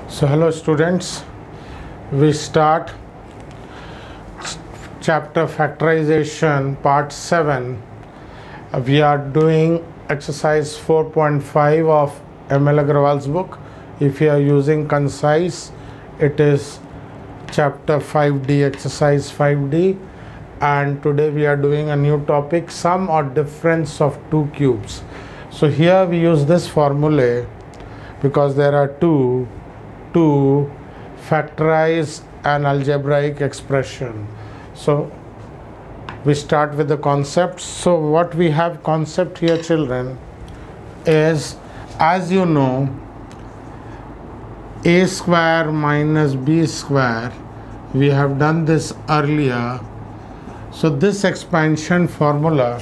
So hello students, we start chapter factorization part 7. We are doing exercise 4.5 of ML Agrawal's book. If you are using concise, it is chapter 5D, exercise 5D, and today we are doing a new topic, sum or difference of two cubes. So here we use this formula because there are two to factorize an algebraic expression. So we start with the concept. So what we have concept here, children, is, as you know, a square minus b square. We have done this earlier. So this expansion formula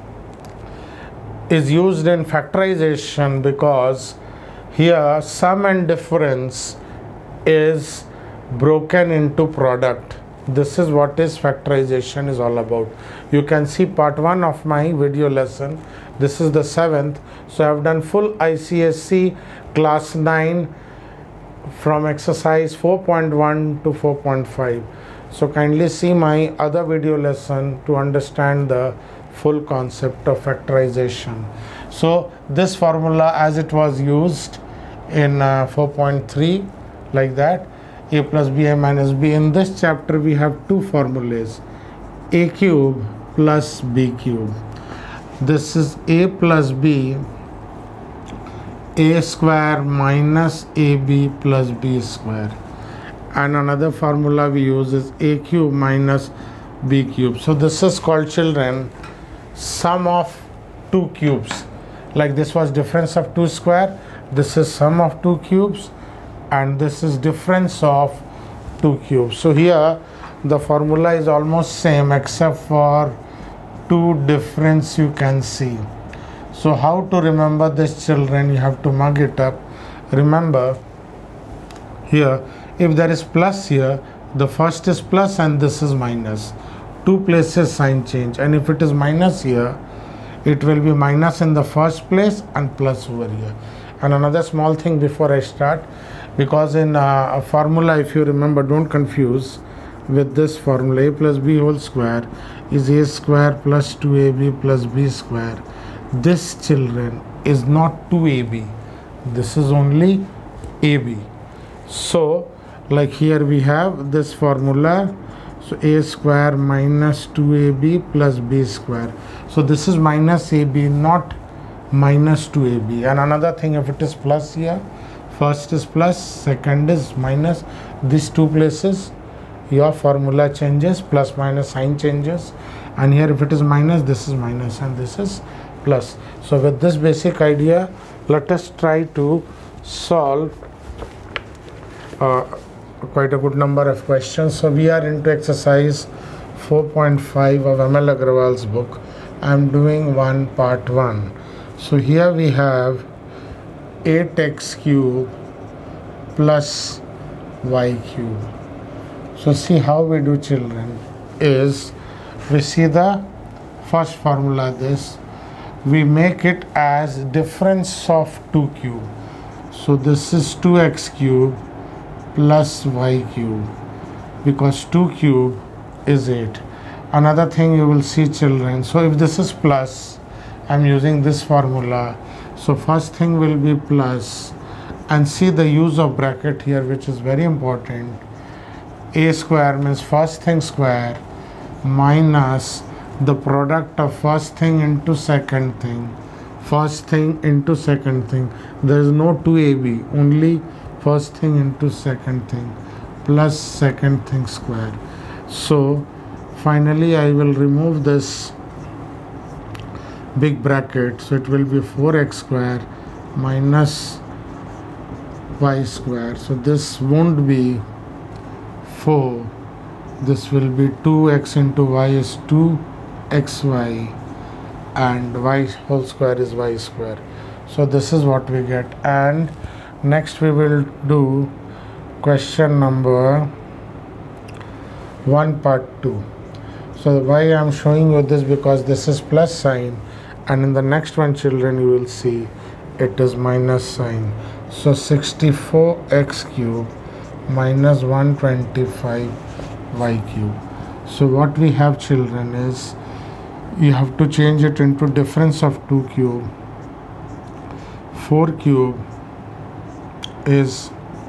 is used in factorization because here sum and difference is broken into product. This is what is factorization is all about. You can see part 1 of my video lesson. This is the 7th. So I have done full ICSE class 9 from exercise 4.1 to 4.5. So kindly see my other video lesson to understand the full concept of factorization. So this formula, as it was used in 4.3, like that, a plus b, a minus b. In this chapter we have two formulas, a cube plus b cube. This is a plus b, a square minus ab plus b square, and another formula we use is a cube minus b cube. So this is called, children, sum of two cubes. Like this was difference of two square, this is sum of two cubes, and this is difference of two cubes. So here the formula is almost same except for two difference you can see. So how to remember this, children? You have to mug it up. Remember, here if there is plus here, the first is plus and this is minus. Two places sign change, and if it is minus here, it will be minus in the first place and plus over here. And another small thing before I start, because in a formula, if you remember, don't confuse with this formula, a plus b whole square is a square plus 2ab plus b square. This, children, is not 2ab, this is only ab. So like here we have this formula, so a square minus 2ab plus b square. So this is minus ab, not minus 2ab. And another thing, if it is plus here, first is plus, second is minus, these two places your formula changes, plus minus sign changes, and here if it is minus, this is minus and this is plus. So with this basic idea, let us try to solve quite a good number of questions. So we are into exercise 4.5 of ML Agrawal's book. I am doing part 1. So here we have 8x cube plus y cube. So see how we do, children, is we see the first formula, this we make it as difference of 2 cube. So this is 2x cube plus y cube, because 2 cube is 8. Another thing you will see, children, so if this is plus, I'm using this formula. So first thing will be plus, and see the use of bracket here, which is very important. A square means first thing square minus the product of first thing into second thing, first thing into second thing. There is no 2ab, only first thing into second thing, plus second thing square. So finally I will remove this big bracket, so it will be 4x square minus y square. So this won't be 4, this will be 2x into y is 2xy, and y whole square is y square. So this is what we get. And next we will do question number 1 part 2. So why I am showing you this, because this is plus sign, and in the next one, children, you will see it is minus sign. So 64x cube minus 125y cube. So what we have, children, is you have to change it into difference of 2 cube. 4 cube is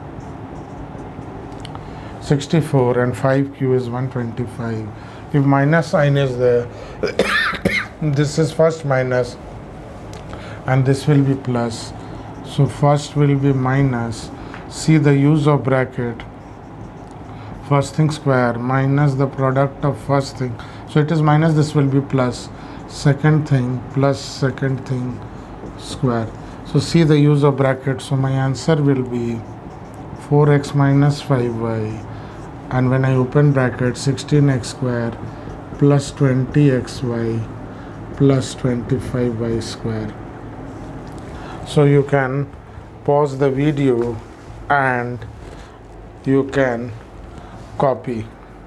64 and 5 cube is 125. If minus sign is there, this is first minus and this will be plus. So first will be minus. See the use of bracket. First thing square minus the product of first thing. So it is minus, this will be plus. Second thing plus second thing square. So see the use of bracket. So my answer will be 4x minus 5y. And when I open bracket, 16x square plus 20xy plus 25y square. So you can pause the video and you can copy.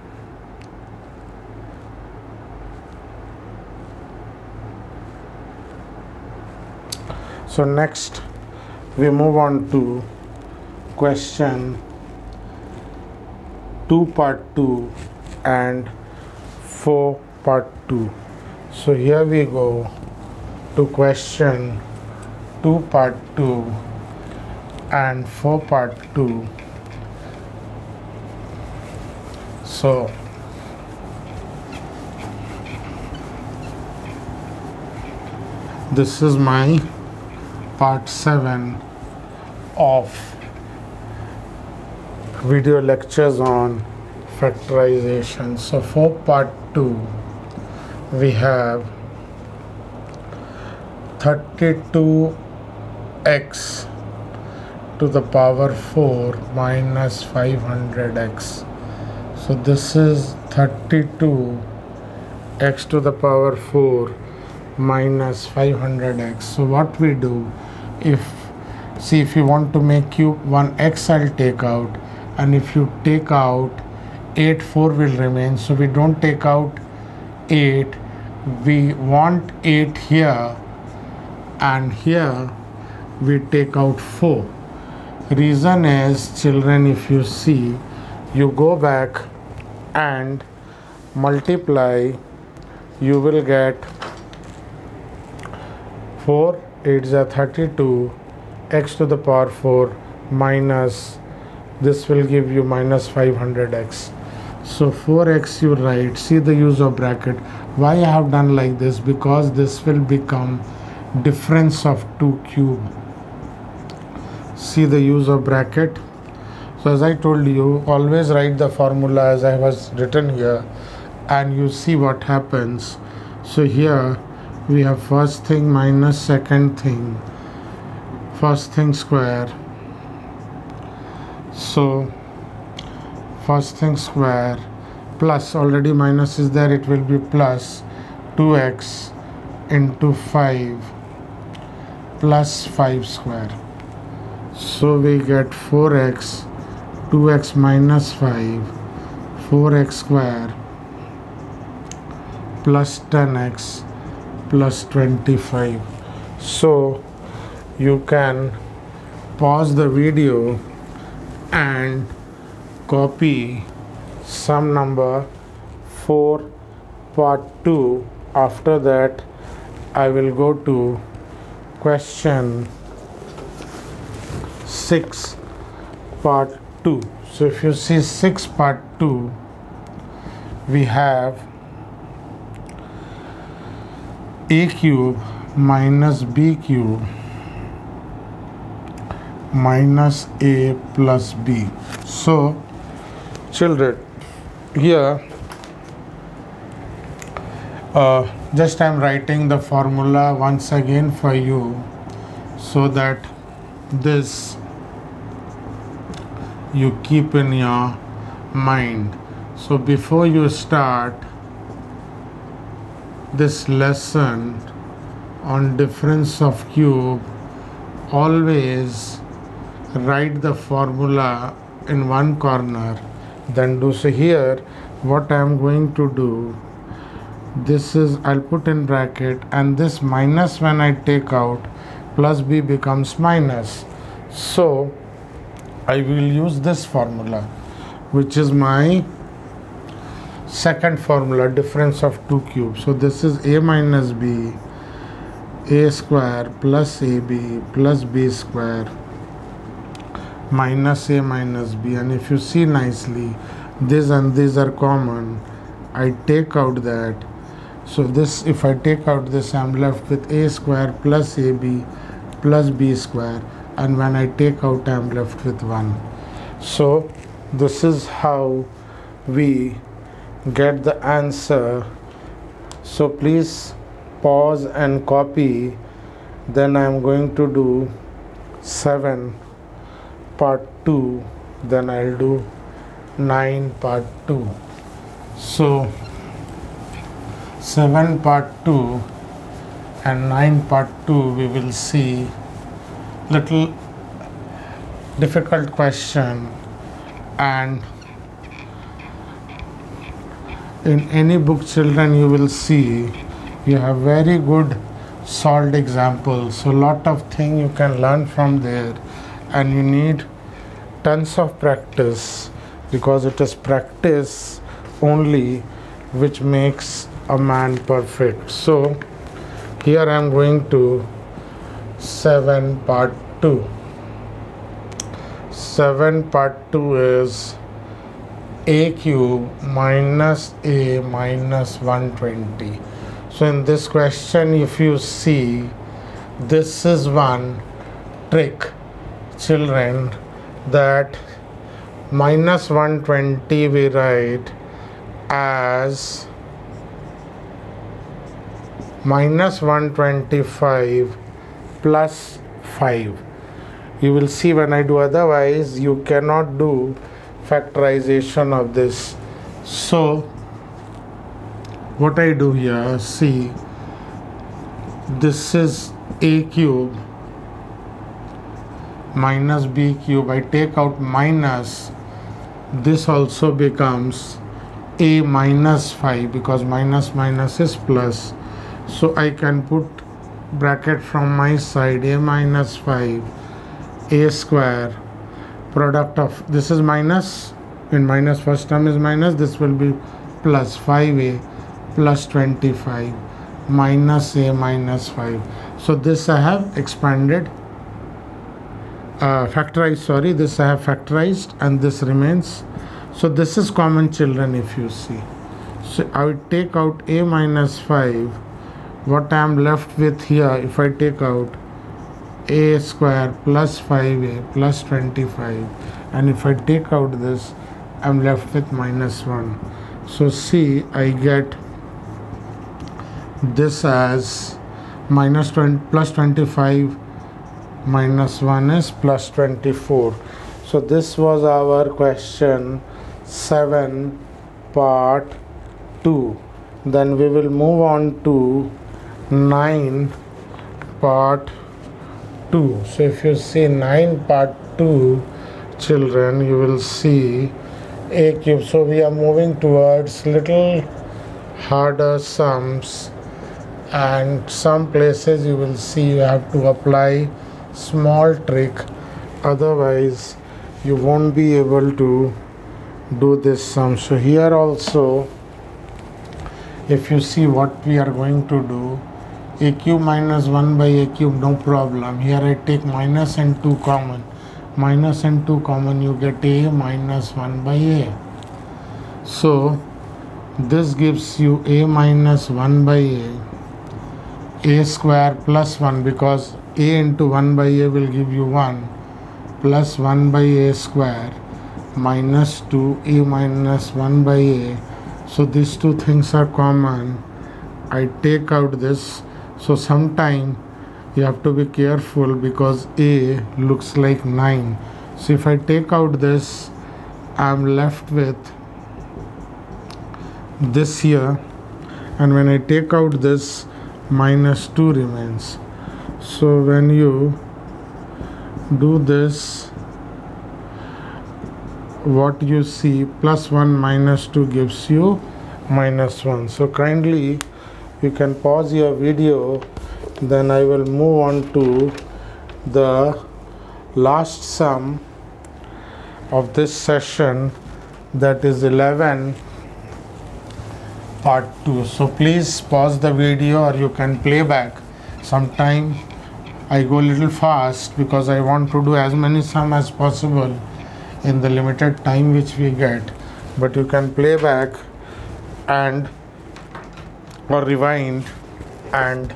So next we move on to question 2 part 2 and 4 part 2. So here we go to question 2 part 2 and 4 part 2. So this is my part 7 of video lectures on factorization. So for part 2 we have 32x to the power 4 minus 500x. So this is 32x to the power 4 minus 500x. So what we do, if you want to make cube 1x, I'll take out, and if you take out 8, 4 will remain. So we don't take out 8, we want 8 here, and here we take out 4. Reason is, children, if you see, you go back and multiply, you will get 4 8s are 32, x to the power 4 minus, this will give you minus 500x. So 4x you write. See the use of bracket. Why I have done like this? Because this will become difference of 2 cube. See the use of bracket. So as I told you, always write the formula as I was written here, and you see what happens. So here we have first thing minus second thing, first thing square. So first thing square plus, already minus is there, it will be plus 2x into 5 plus 5 square. So we get 4x, 2x minus 5, 4x square plus 10x plus 25. So you can pause the video and copy sum number 4 part 2. After that I will go to question 6 part 2. So if you see 6 part 2, we have a cube minus b cube minus a plus b. So children, here just I am writing the formula once again for you, so that this you keep in your mind. So before you start this lesson on difference of cube, always write the formula in one corner, then do. So here what I am going to do, this is, I'll put in bracket, and this minus when I take out, plus b becomes minus. So I will use this formula, which is my second formula, difference of two cubes. So this is a minus b, a square plus ab plus b square minus a minus b. And if you see nicely, this and these are common. I take out that. So this, if I take out this, I'm left with a square plus ab plus b square, and when I take out, I'm left with 1. So this is how we get the answer. So please pause and copy. Then I'm going to do 7 part 2, then I'll do 9 part 2. So 7 part 2 and 9 part 2 we will see. Little difficult question, and in any book, children, you will see you have very good solved examples. So lot of things you can learn from there, and you need tons of practice, because it is practice only which makes a man perfect. So here I am going to 7 part 2. 7 part 2 is a cube minus a minus 120. So in this question, if you see, this is one trick, children, that minus 120 we write as minus 125 plus 5. You will see when I do, otherwise you cannot do factorization of this. So what I do here, see, this is a cube minus b cube. I take out minus, this also becomes a minus 5, because minus minus is plus. So I can put bracket from my side, a minus 5 a square, product of, this is minus, in minus first term is minus, this will be plus 5a plus 25 minus a minus 5. So this I have expanded, factorized, sorry, this I have factorized, and this remains. So this is common, children, if you see. So I will take out a minus 5. What I am left with here, if I take out a square plus 5a plus 25, and if I take out this, I am left with minus 1. So see, I get this as minus 20 plus 25 minus 1 is plus 24. So this was our question 7 part 2. Then we will move on to 9 part 2. So if you see 9 part 2, children, you will see a cube. So we are moving towards little harder sums, and some places you will see you have to apply small trick, otherwise you won't be able to do this sum. So here also, if you see what we are going to do, a cube minus 1 by a cube, no problem. Here I take minus and 2 common. Minus and 2 common, you get a minus 1 by a. So this gives you a minus 1 by a square plus 1, because a into 1 by a will give you 1, plus 1 by a square minus 2 a minus 1 by a. So these two things are common. I take out this. So sometime you have to be careful, because a looks like 9. So if I take out this, I am left with this here, and when I take out this, minus 2 remains. So when you do this, what you see, plus 1 minus 2 gives you minus 1. So kindly you can pause your video, then I will move on to the last sum of this session, that is 11 part 2. So please pause the video or you can play back. Sometime I go a little fast because I want to do as many sum as possible in the limited time which we get, but you can play back and or rewind and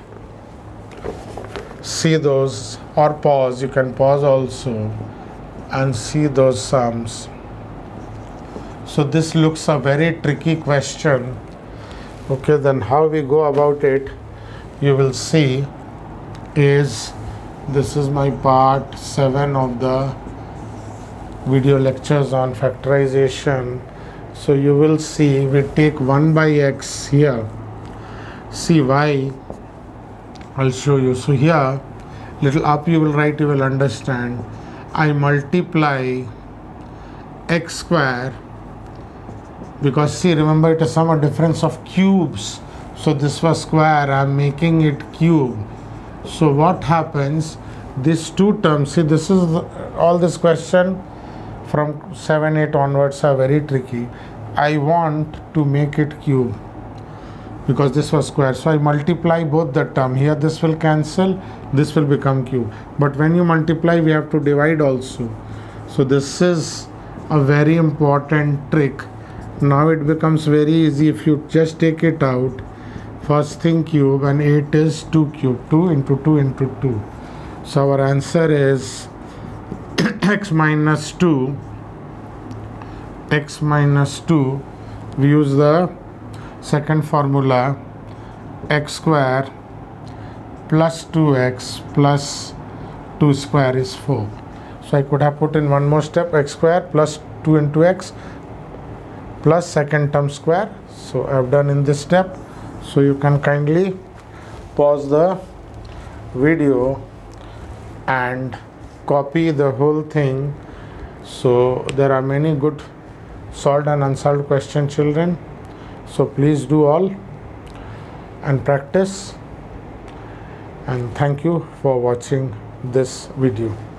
see those, or pause, you can pause also and see those sums. So this looks a very tricky question. Okay, then how we go about it, you will see, is this is my part 7 of the video lectures on factorization. So you will see we take 1 by x here. See why, I'll show you. So here, little up you will write, you will understand. I multiply x square, because see, remember it is sum of difference of cubes. So this was square, I am making it cube. So what happens, these two terms, see this is all this question from 7, 8 onwards are very tricky. I want to make it cube because this was square, so I multiply both the term. Here this will cancel, this will become cube, but when you multiply we have to divide also. So this is a very important trick. Now it becomes very easy if you just take it out. First thing cube, and 8 is 2 cube, 2 into 2 into 2. So our answer is x minus 2. X minus 2, we use the second formula, x square plus 2x plus 2 square is 4. So I could have put in one more step, x square plus 2 into x plus second term square. So I have done in this step. So you can kindly pause the video and copy the whole thing. So there are many good solved and unsolved question, children. So please do all and practice, and thank you for watching this video.